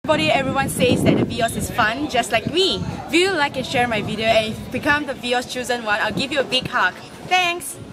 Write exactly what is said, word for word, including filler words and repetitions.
Everybody, everyone says that the V O S is fun, just like me. If you like and share my video, and if you become the V O S chosen one, I'll give you a big hug. Thanks!